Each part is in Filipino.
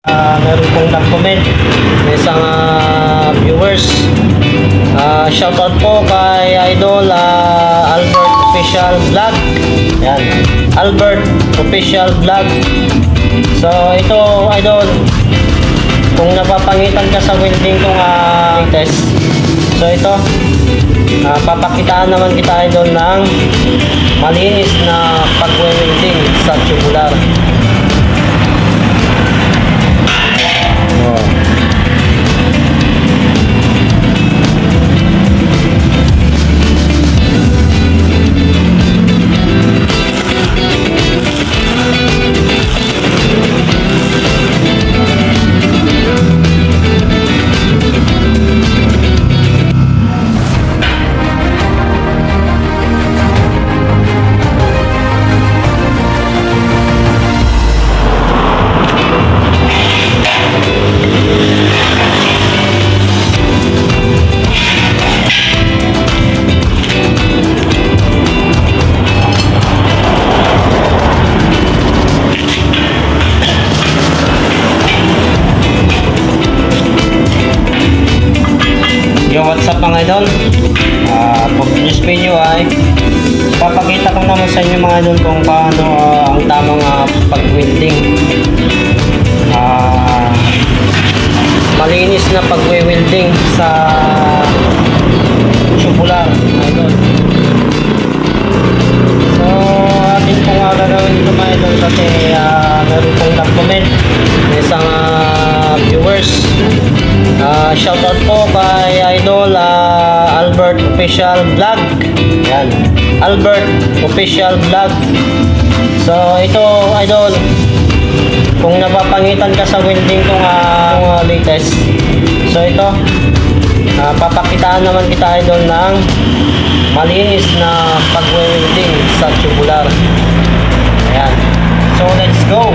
Meron pong nag-comment ng isang viewers. Shoutout po kay Idol Albert Official Vlog. Yan, Albert Official Vlog. So ito, Idol, kung napapangitan ka sa welding kong test, so ito, papakitaan naman kita, Idol, ng malinis na pag-welding sa tubular. What's up mga idol, pag news video ay papakita ko naman sa inyo mga idol kung paano ang tamang pag-welding, malinis na pag-welding sa tubular mga idol. So atin pong gagawin ito mga idol kasi meron pong nag-comment ng isang viewers. Shoutout po kay Idol Albert Official Vlog. Yan, Albert Official Vlog. So ito, Idol, kung napapangitan ka sa welding kong latest, so ito, papakitaan naman kita, Idol, ng malinis na pag-welding sa tubular. Ayan, so let's go.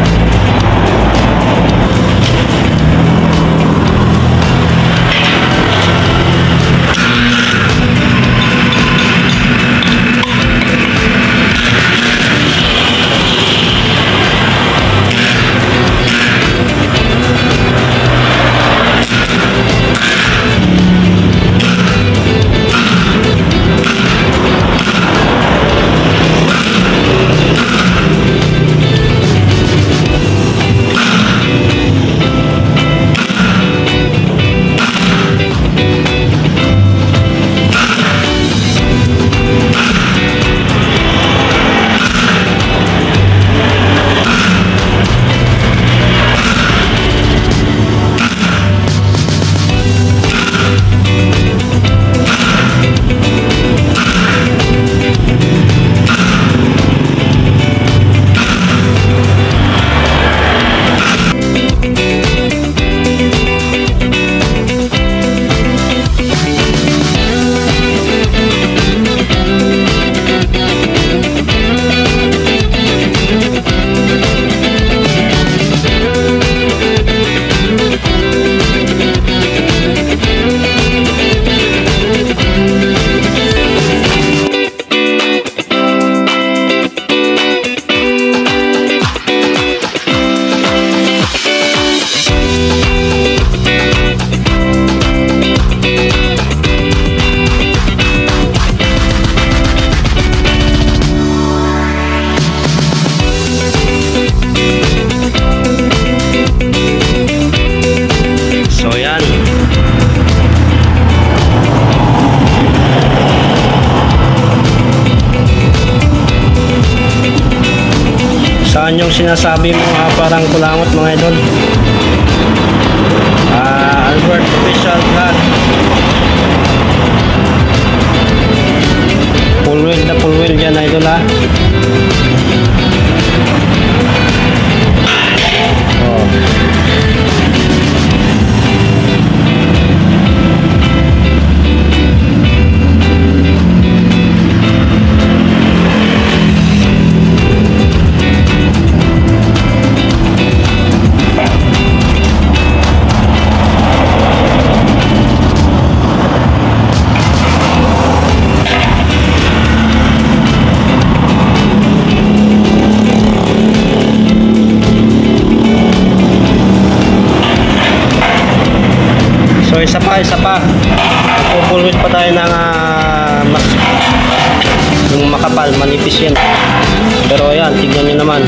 Saan yung sinasabi mo parang kulangot mga idol? Albert Official Vlog. Full wheel na full wheel dyan idol ha. So isa pa. Magpupulwit pa tayo ng mas yung makapal, manipis yan. Pero ayan, tignan nyo naman.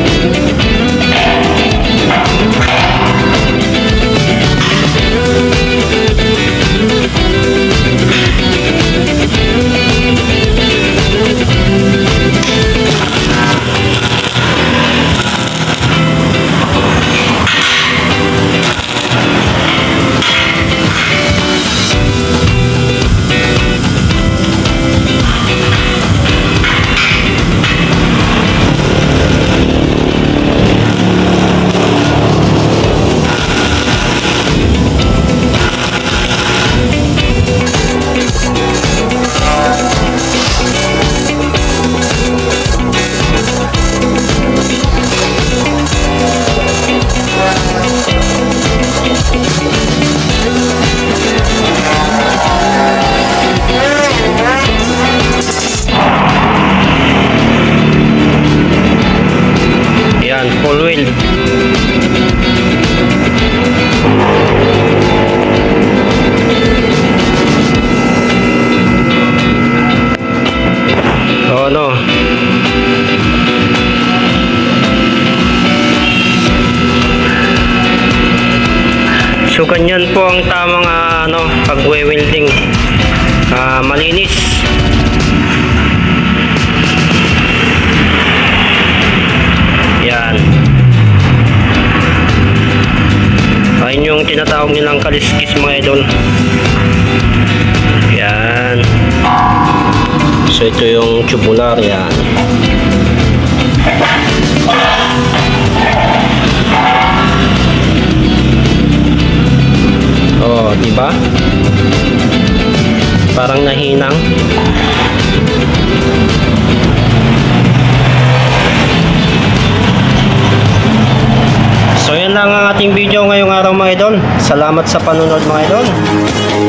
Full wheel. So ano, so ganyan po ang tamang pag-welding, malinis. Yan. Ayun yung tinatawag nilang kaliskis mga idol. Yan. So ito yung tubular, yan. Oh, di ba? Parang nahinang. So yan lang ang ating video ngayong araw mga idol. Salamat sa panonood mga idol.